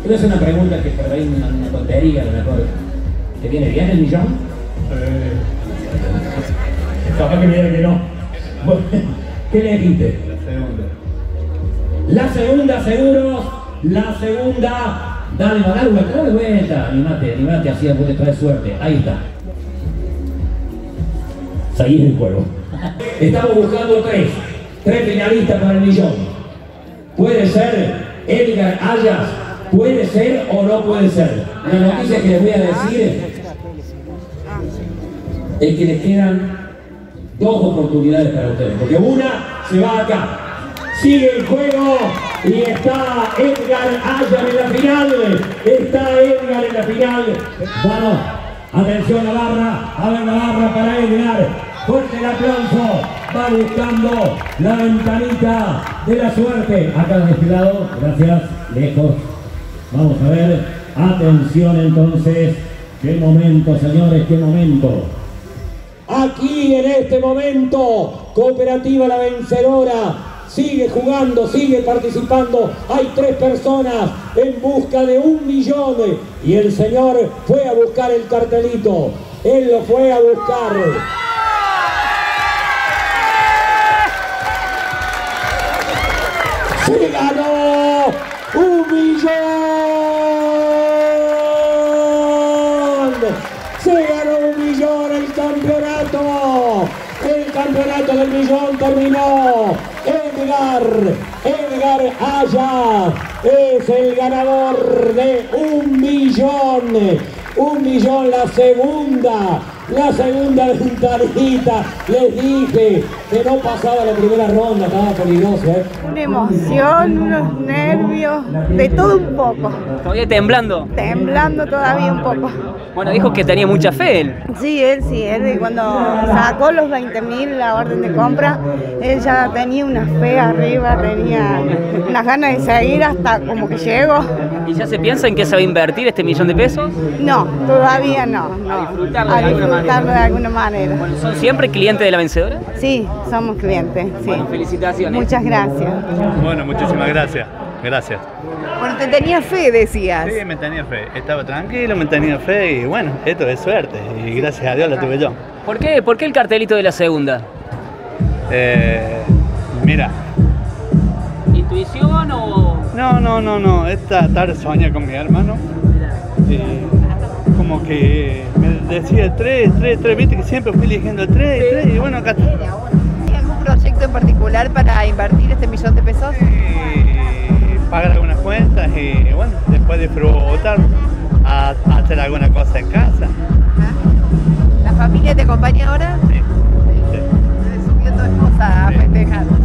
Quiero hacer una pregunta que por ahí una tontería, a lo mejor. ¿Te viene bien el millón? Capaz que me diga que no. ¿Qué le dijiste? La segunda, seguros. La segunda. Dale vuelta. Animate, así después te trae suerte. Ahí está. Seguís el juego. Estamos buscando tres finalistas para el millón. Puede ser Edgar Ayas, puede ser o no puede ser. La noticia que les voy a decir es que les quedan dos oportunidades para ustedes, porque una se va acá. Sigue el juego y está Edgar Ayas en la final. Está Edgar en la final. Bueno, atención a la barra. A ver la barra para Edgar. Fuerte el aplauso. Va buscando la ventanita de la suerte. Acá de este lado. Gracias. Lejos. Vamos a ver. Atención entonces. Qué momento, señores. Qué momento. Aquí en este momento. Cooperativa La Vencedora. Sigue jugando, sigue participando. Hay 3 personas en busca de 1 millón. Y el señor fue a buscar el cartelito. Él lo fue a buscar. ¡Se ganó 1 millón! ¡Se ganó 1 millón el campeonato! El campeonato del millón terminó. Edgar Ayas es el ganador de 1 millón. 1 millón, la segunda ventanita. Les dije que no pasaba la primera ronda, estaba peligroso, ¿eh? Una emoción, unos nervios, de todo un poco. ¿Todavía temblando? Temblando todavía un poco. Bueno, dijo que tenía mucha fe él. Sí, él cuando sacó los 20.000 la orden de compra, él ya tenía una fe arriba, tenía unas ganas de seguir hasta como que llegó. ¿Y ya se piensa en qué se va a invertir este millón de pesos? No, todavía no. A disfrutarlo de alguna manera. Bueno, ¿son siempre clientes de La Vencedora? Sí, somos clientes, sí. Bueno, felicitaciones. Muchas gracias. Bueno, muchísimas gracias. Gracias. Bueno, te tenía fe, decías. Sí, me tenía fe. Estaba tranquilo, me tenía fe y bueno, esto es suerte y gracias a Dios la tuve yo. ¿Por qué el cartelito de la segunda? Mira. ¿Intuición o...? No. Esta tarde soñé con mi hermano y como que me decía el 3, viste que siempre fui eligiendo el 3 y bueno, acá está. ¿Hay algún proyecto en particular para invertir este millón de pesos? Pagar algunas cuentas y bueno, después disfrutar a hacer alguna cosa en casa. ¿La familia te acompaña ahora? Sí. Subió tu esposa a festejar.